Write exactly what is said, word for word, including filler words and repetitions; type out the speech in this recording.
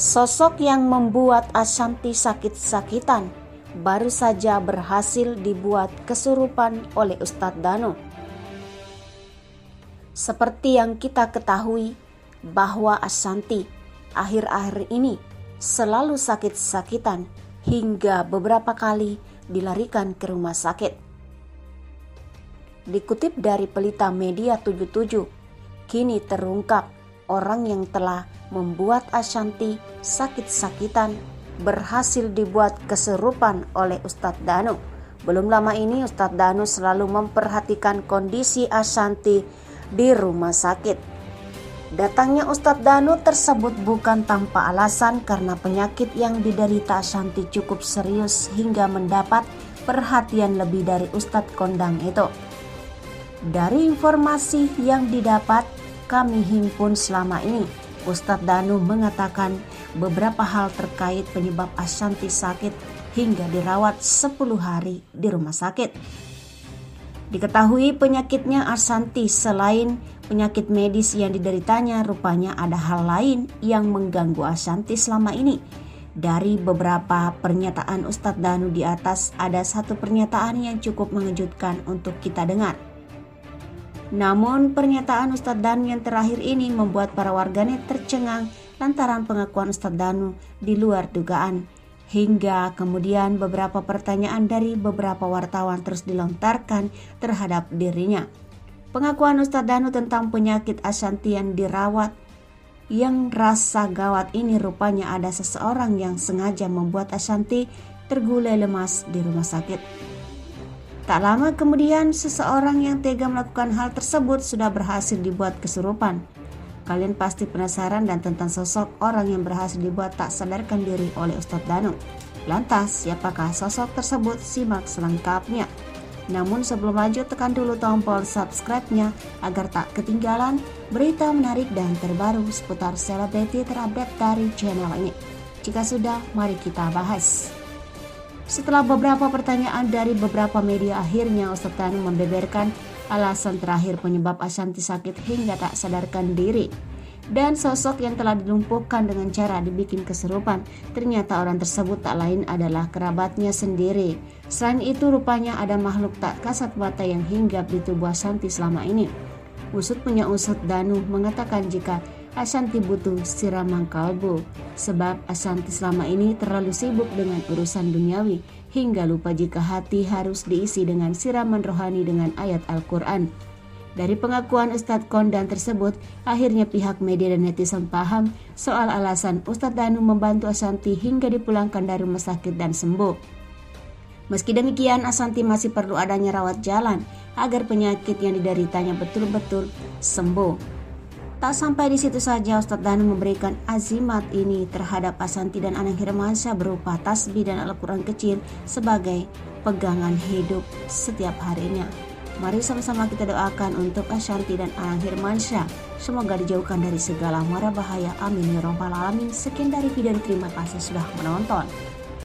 Sosok yang membuat Ashanti sakit-sakitan baru saja berhasil dibuat kesurupan oleh Ustadz Danu. Seperti yang kita ketahui bahwa Ashanti akhir-akhir ini selalu sakit-sakitan hingga beberapa kali dilarikan ke rumah sakit. Dikutip dari Pelita Media tujuh puluh tujuh, kini terungkap orang yang telah membuat Ashanti sakit-sakitan berhasil dibuat kesurupan oleh Ustadz Danu. Belum lama ini Ustadz Danu selalu memperhatikan kondisi Ashanti di rumah sakit. Datangnya Ustadz Danu tersebut bukan tanpa alasan karena penyakit yang diderita Ashanti cukup serius hingga mendapat perhatian lebih dari Ustadz Kondang itu. Dari informasi yang didapat kami himpun selama ini, Ustadz Danu mengatakan beberapa hal terkait penyebab Ashanti sakit hingga dirawat sepuluh hari di rumah sakit. Diketahui penyakitnya Ashanti selain penyakit medis yang dideritanya, rupanya ada hal lain yang mengganggu Ashanti selama ini. Dari beberapa pernyataan Ustadz Danu di atas, ada satu pernyataan yang cukup mengejutkan untuk kita dengar. Namun pernyataan Ustadz Danu yang terakhir ini membuat para warganet tercengang lantaran pengakuan Ustadz Danu di luar dugaan. Hingga kemudian beberapa pertanyaan dari beberapa wartawan terus dilontarkan terhadap dirinya. Pengakuan Ustadz Danu tentang penyakit Ashanti yang dirawat yang rasa gawat ini, rupanya ada seseorang yang sengaja membuat Ashanti tergulai lemas di rumah sakit. Tak lama kemudian seseorang yang tega melakukan hal tersebut sudah berhasil dibuat kesurupan. Kalian pasti penasaran dan tentang sosok orang yang berhasil dibuat tak sadarkan diri oleh Ustadz Danu. Lantas siapakah sosok tersebut? Simak selengkapnya. Namun sebelum lanjut, tekan dulu tombol subscribe-nya agar tak ketinggalan berita menarik dan terbaru seputar selebriti terupdate dari channel ini. Jika sudah, mari kita bahas. Setelah beberapa pertanyaan dari beberapa media, akhirnya Ustadz Danu membeberkan alasan terakhir penyebab Ashanti sakit hingga tak sadarkan diri. Dan sosok yang telah dilumpuhkan dengan cara dibikin kesurupan, ternyata orang tersebut tak lain adalah kerabatnya sendiri. Selain itu, rupanya ada makhluk tak kasat mata yang hinggap di tubuh Ashanti selama ini. Usut punya usut, Danu mengatakan jika Ashanti butuh siraman kalbu, sebab Ashanti selama ini terlalu sibuk dengan urusan duniawi hingga lupa jika hati harus diisi dengan siraman rohani dengan ayat Al-Quran. Dari pengakuan Ustadz Kondang tersebut, akhirnya pihak media dan netizen paham soal alasan Ustadz Danu membantu Ashanti hingga dipulangkan dari rumah sakit dan sembuh. Meski demikian, Ashanti masih perlu adanya rawat jalan agar penyakit yang dideritanya betul-betul sembuh. Tak sampai di situ saja, Ustadz Danu memberikan azimat ini terhadap Ashanti dan Anang Hirmansyah berupa tasbih dan Al-Quran kecil sebagai pegangan hidup setiap harinya. Mari sama-sama kita doakan untuk Ashanti dan Anang Hirmansyah. Semoga dijauhkan dari segala mara bahaya. Amin ya rabbal alamin. Sekian dari video, terima kasih sudah menonton.